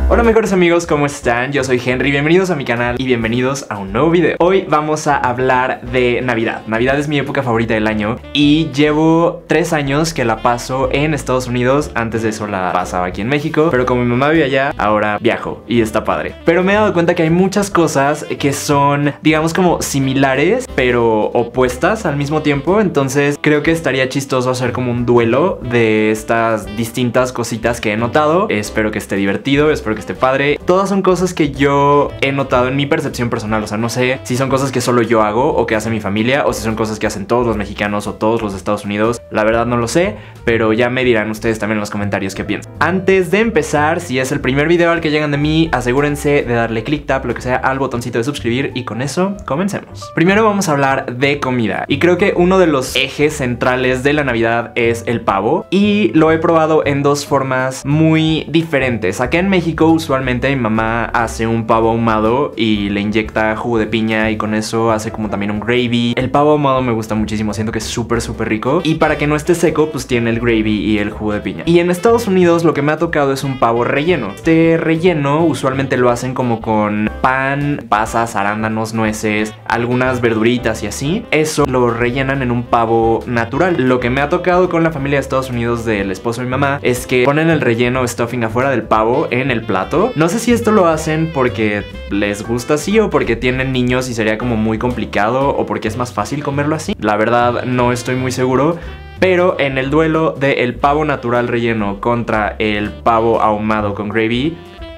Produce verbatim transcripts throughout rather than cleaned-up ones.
Hola mejores amigos, ¿cómo están? Yo soy Henry, bienvenidos a mi canal y bienvenidos a un nuevo video. Hoy vamos a hablar de Navidad. Navidad es mi época favorita del año y llevo tres años que la paso en Estados Unidos. Antes de eso la pasaba aquí en México, pero como mi mamá vive allá, ahora viajo y está padre. Pero me he dado cuenta que hay muchas cosas que son, digamos, como similares, pero opuestas al mismo tiempo. Entonces creo que estaría chistoso hacer como un duelo de estas distintas cositas que he notado. Espero que esté divertido, espero que esté padre. Todas son cosas que yo he notado en mi percepción personal. O sea, no sé si son cosas que solo yo hago o que hace mi familia, o si son cosas que hacen todos los mexicanos o todos los de Estados Unidos. La verdad no lo sé, pero ya me dirán ustedes también en los comentarios qué piensan. Antes de empezar, si es el primer video al que llegan de mí, asegúrense de darle click, tap, lo que sea, al botoncito de suscribir, y con eso comencemos. Primero vamos a hablar de comida, y creo que uno de los ejes centrales de la Navidad es el pavo, y lo he probado en dos formas muy diferentes. Acá en México usualmente mi mamá hace un pavo ahumado y le inyecta jugo de piña, y con eso hace como también un gravy. El pavo ahumado me gusta muchísimo, siento que es súper súper rico, y para que no esté seco pues tiene el gravy y el jugo de piña. Y en Estados Unidos lo que me ha tocado es un pavo relleno. Este relleno usualmente lo hacen como con pan, pasas, arándanos, nueces, algunas verduritas y así. Eso lo rellenan en un pavo natural. Lo que me ha tocado con la familia de Estados Unidos del esposo de mi mamá es que ponen el relleno stuffing afuera del pavo en el plato. No sé si esto lo hacen porque les gusta así o porque tienen niños y sería como muy complicado, o porque es más fácil comerlo así. La verdad no estoy muy seguro. Pero en el duelo del pavo natural relleno contra el pavo ahumado con gravy,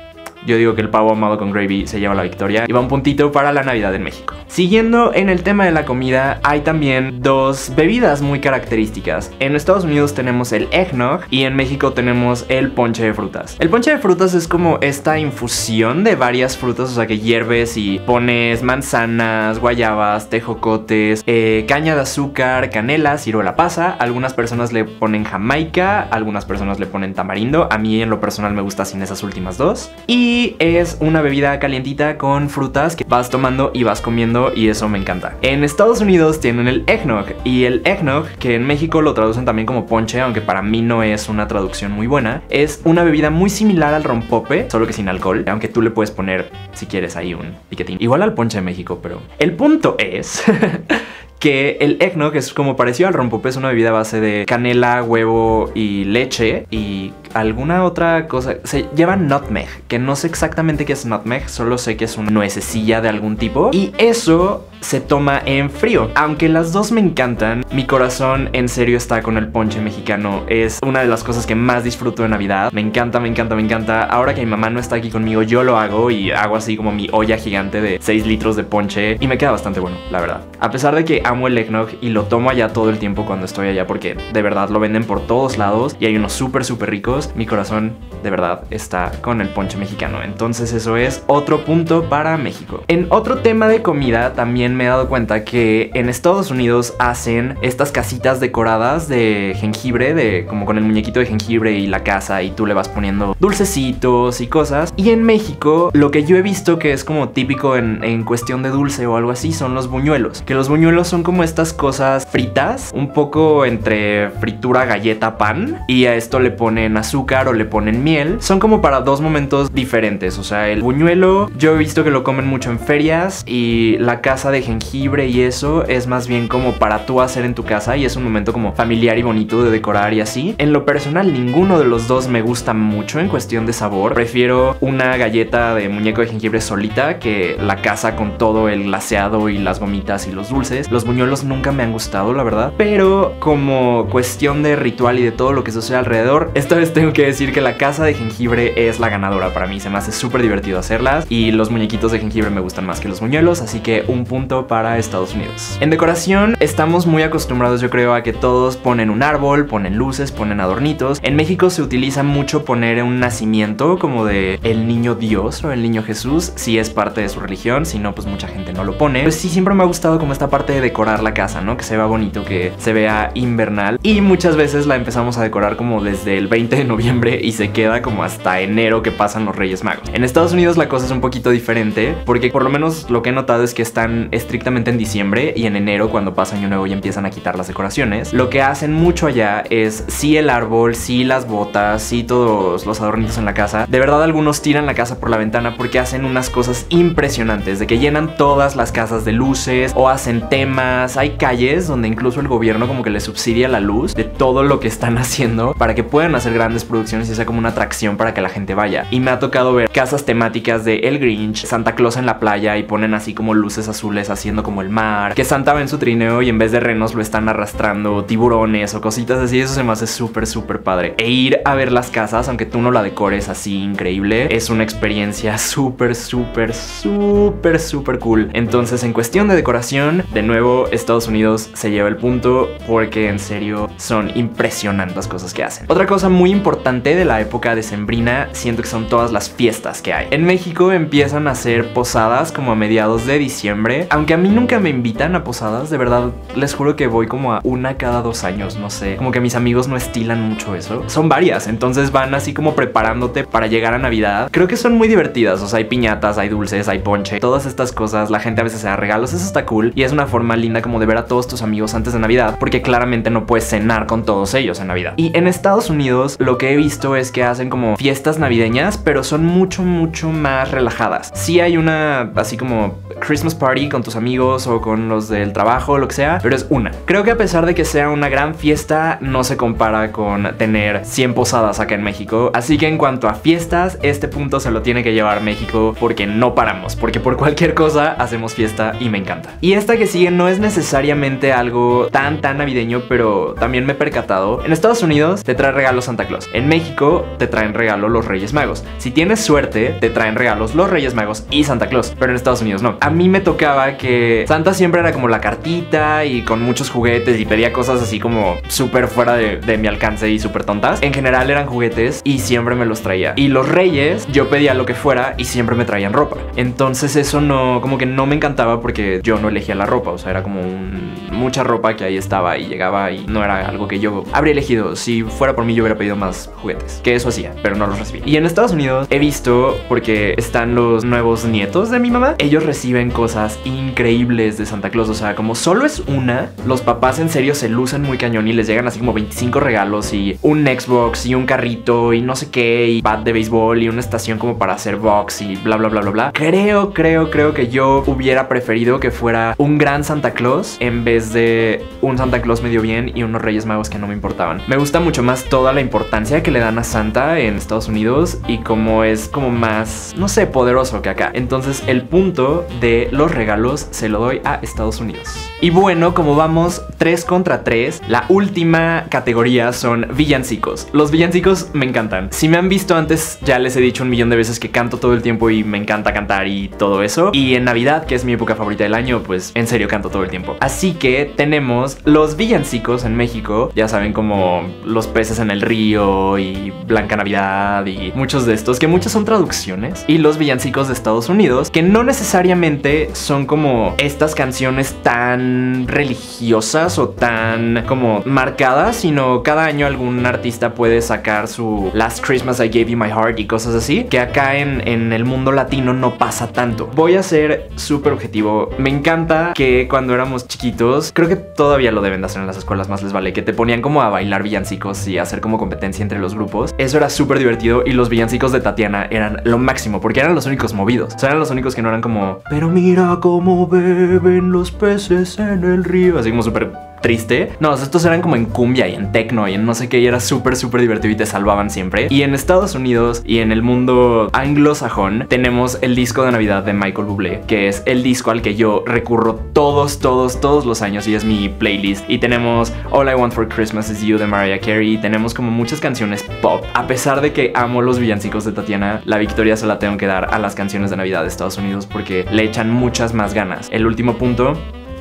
yo digo que el pavo ahumado con gravy se lleva la victoria y va un puntito para la Navidad en México. Siguiendo en el tema de la comida, hay también dos bebidas muy características. En Estados Unidos tenemos el eggnog y en México tenemos el ponche de frutas. El ponche de frutas es como esta infusión de varias frutas, o sea que hierves y pones manzanas, guayabas, tejocotes, eh, caña de azúcar, canela, ciruela pasa. Algunas personas le ponen jamaica, algunas personas le ponen tamarindo. A mí en lo personal me gusta sin esas últimas dos. Y Y es una bebida calientita con frutas que vas tomando y vas comiendo, y eso me encanta. En Estados Unidos tienen el eggnog, y el eggnog, que en México lo traducen también como ponche, aunque para mí no es una traducción muy buena, es una bebida muy similar al rompope, solo que sin alcohol, aunque tú le puedes poner, si quieres, ahí un piquetín. Igual al ponche de México, pero el punto es que el eggnog es como parecido al rompope, es una bebida a base de canela, huevo y leche y alguna otra cosa. Se lleva nutmeg, que no sé exactamente qué es nutmeg, solo sé que es una nuececilla de algún tipo, y eso se toma en frío. Aunque las dos me encantan, mi corazón en serio está con el ponche mexicano. Es una de las cosas que más disfruto de Navidad. Me encanta, me encanta, me encanta. Ahora que mi mamá no está aquí conmigo, yo lo hago y hago así como mi olla gigante de seis litros de ponche, y me queda bastante bueno, la verdad. A pesar de que amo el eggnog y lo tomo allá todo el tiempo cuando estoy allá, porque de verdad lo venden por todos lados y hay unos súper súper ricos, mi corazón de verdad está con el ponche mexicano. Entonces eso es otro punto para México. En otro tema de comida también me he dado cuenta que en Estados Unidos hacen estas casitas decoradas de jengibre, de como con el muñequito de jengibre y la casa, y tú le vas poniendo dulcecitos y cosas. Y en México lo que yo he visto que es como típico en, en cuestión de dulce o algo así son los buñuelos, que los buñuelos son como estas cosas fritas, un poco entre fritura, galleta, pan, y a esto le ponen azúcar o le ponen miel. Son como para dos momentos diferentes. O sea, el buñuelo yo he visto que lo comen mucho en ferias, y la casa de jengibre y eso es más bien como para tú hacer en tu casa, y es un momento como familiar y bonito de decorar y así. En lo personal ninguno de los dos me gusta mucho en cuestión de sabor. Prefiero una galleta de muñeco de jengibre solita que la casa con todo el glaseado y las gomitas y los dulces. Los buñuelos nunca me han gustado, la verdad, pero como cuestión de ritual y de todo lo que sucede alrededor, esta vez tengo que decir que la casa de jengibre es la ganadora para mí. Se me hace súper divertido hacerlas, y los muñequitos de jengibre me gustan más que los buñuelos, así que un punto para Estados Unidos. En decoración estamos muy acostumbrados, yo creo, a que todos ponen un árbol, ponen luces, ponen adornitos. En México se utiliza mucho poner un nacimiento como de el niño Dios o el niño Jesús, si es parte de su religión. Si no, pues mucha gente no lo pone. Pues sí, siempre me ha gustado como esta parte de decorar decorar la casa, ¿no? Que se vea bonito, que se vea invernal. Y muchas veces la empezamos a decorar como desde el veinte de noviembre y se queda como hasta enero que pasan los Reyes Magos. En Estados Unidos la cosa es un poquito diferente porque por lo menos lo que he notado es que están estrictamente en diciembre y en enero cuando pasa Año Nuevo y empiezan a quitar las decoraciones. Lo que hacen mucho allá es sí el árbol, sí las botas, sí todos los adornitos en la casa. De verdad algunos tiran la casa por la ventana porque hacen unas cosas impresionantes, de que llenan todas las casas de luces o hacen temas. Hay calles donde incluso el gobierno como que le subsidia la luz de todo lo que están haciendo para que puedan hacer grandes producciones y sea como una atracción para que la gente vaya. Y me ha tocado ver casas temáticas de El Grinch, Santa Claus en la playa y ponen así como luces azules haciendo como el mar, que Santa va en su trineo y en vez de renos lo están arrastrando tiburones o cositas así. Eso se me hace súper súper padre. E ir a ver las casas, aunque tú no la decores así increíble, es una experiencia súper súper súper súper cool. Entonces en cuestión de decoración, de nuevo Estados Unidos se lleva el punto porque en serio son impresionantes las cosas que hacen. Otra cosa muy importante de la época decembrina siento que son todas las fiestas que hay. En México empiezan a hacer posadas como a mediados de diciembre, aunque a mí nunca me invitan a posadas, de verdad les juro que voy como a una cada dos años, no sé, como que mis amigos no estilan mucho eso. Son varias, entonces van así como preparándote para llegar a Navidad. Creo que son muy divertidas, o sea, hay piñatas, hay dulces, hay ponche, todas estas cosas, la gente a veces se da regalos, eso está cool y es una forma linda como de ver a todos tus amigos antes de Navidad, porque claramente no puedes cenar con todos ellos en Navidad. Y en Estados Unidos lo que he visto es que hacen como fiestas navideñas, pero son mucho mucho más relajadas. Sí hay una así como Christmas party con tus amigos o con los del trabajo o lo que sea, pero es una. Creo que a pesar de que sea una gran fiesta, no se compara con tener cien posadas acá en México. Así que en cuanto a fiestas, este punto se lo tiene que llevar México porque no paramos, porque por cualquier cosa hacemos fiesta y me encanta. Y esta que sigue no es necesariamente algo tan tan navideño, pero también me he percatado. En Estados Unidos te trae regalos Santa Claus. En México te traen regalo los Reyes Magos. Si tienes suerte, te traen regalos los Reyes Magos y Santa Claus, pero en Estados Unidos no. A mí me tocaba que Santa siempre era como la cartita y con muchos juguetes y pedía cosas así como súper fuera de, de mi alcance y súper tontas. En general eran juguetes y siempre me los traía. Y los Reyes, yo pedía lo que fuera y siempre me traían ropa. Entonces eso no, como que no me encantaba porque yo no elegía la ropa. O sea, era como un, mucha ropa que ahí estaba y llegaba y no era algo que yo habría elegido. Si fuera por mí yo hubiera pedido más juguetes, que eso hacía, pero no los recibí. Y en Estados Unidos he visto, porque están los nuevos nietos de mi mamá, ellos reciben cosas increíbles de Santa Claus. O sea, como solo es una, los papás en serio se lucen muy cañón y les llegan así como veinticinco regalos y un Xbox y un carrito y no sé qué y bat de béisbol y una estación como para hacer box y bla bla bla bla bla. Creo, creo, creo que yo hubiera preferido que fuera un gran Santa Claus en vez de un Santa Claus medio bien y unos Reyes Magos que no me importaban. Me gusta mucho más toda la importancia que le dan a Santa en Estados Unidos y como es como más, no sé, poderoso que acá. Entonces el punto de los regalos se lo doy a Estados Unidos. Y bueno, como vamos tres contra tres, la última categoría son villancicos. Los villancicos me encantan. Si me han visto antes, ya les he dicho un millón de veces que canto todo el tiempo y me encanta cantar y todo eso. Y en Navidad, que es mi época favorita del año, pues en serio canto todo el tiempo. Así que tenemos los villancicos en México. Ya saben, como Los peces en el río y Blanca Navidad y muchos de estos, que muchos son traducciones. Y los villancicos de Estados Unidos, que no necesariamente son como estas canciones tan religiosas o tan como marcadas, sino cada año algún artista puede sacar su Last Christmas I Gave You My Heart y cosas así, que acá en, en el mundo latino no pasa tanto. Voy a ser súper objetivo. Me encanta que cuando éramos chiquitos, creo que todavía lo deben de hacer en las escuelas, más les vale, que te ponían como a bailar villancicos y hacer como competencia entre los grupos. Eso era súper divertido y los villancicos de Tatiana eran lo máximo porque eran los únicos movidos. O sea, eran los únicos que no eran como pero mira cómo beben los peces en el río, así como súper triste. No, estos eran como en cumbia y en techno y en no sé qué, y era súper súper divertido y te salvaban siempre. Y en Estados Unidos y en el mundo anglosajón tenemos el disco de Navidad de Michael Bublé, que es el disco al que yo recurro todos, todos, todos los años y es mi playlist. Y tenemos All I Want for Christmas Is You de Mariah Carey. Tenemos como muchas canciones pop. A pesar de que amo los villancicos de Tatiana, la victoria se la tengo que dar a las canciones de Navidad de Estados Unidos porque le echan muchas más ganas. El último punto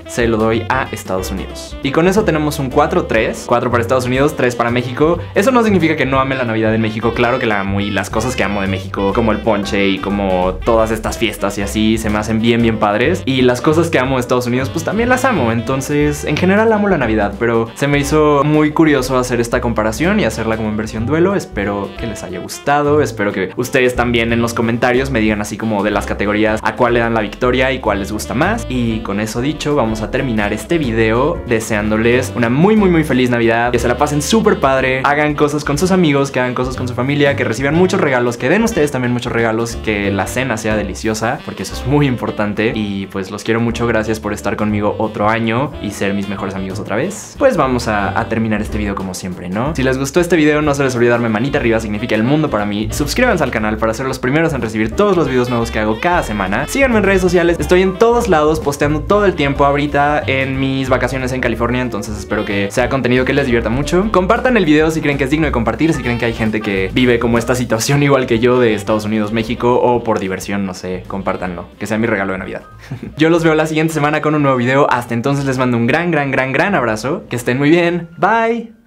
se lo doy a Estados Unidos. Y con eso tenemos un cuatro tres, cuatro para Estados Unidos, tres para México. Eso no significa que no ame la Navidad en México, claro que la amo, y las cosas que amo de México, como el ponche y como todas estas fiestas y así, se me hacen bien bien padres. Y las cosas que amo de Estados Unidos pues también las amo, entonces en general amo la Navidad, pero se me hizo muy curioso hacer esta comparación y hacerla como en versión duelo. Espero que les haya gustado, espero que ustedes también en los comentarios me digan así como de las categorías a cuál le dan la victoria y cuál les gusta más. Y con eso dicho, vamos a terminar este video deseándoles una muy muy muy feliz Navidad, que se la pasen súper padre, hagan cosas con sus amigos, que hagan cosas con su familia, que reciban muchos regalos, que den ustedes también muchos regalos, que la cena sea deliciosa, porque eso es muy importante. Y pues los quiero mucho, gracias por estar conmigo otro año y ser mis mejores amigos otra vez. Pues vamos a, a terminar este video como siempre, ¿no? Si les gustó este video, no se les olvide darme manita arriba, significa el mundo para mí. Suscríbanse al canal para ser los primeros en recibir todos los videos nuevos que hago cada semana. Síganme en redes sociales, estoy en todos lados posteando todo el tiempo ahorita en mis vacaciones en California, entonces espero que sea contenido que les divierta mucho. Compartan el video si creen que es digno de compartir, si creen que hay gente que vive como esta situación igual que yo de Estados Unidos, México, o por diversión, no sé, compártanlo, que sea mi regalo de Navidad. Yo los veo la siguiente semana con un nuevo video. Hasta entonces les mando un gran, gran, gran, gran abrazo. Que estén muy bien. Bye.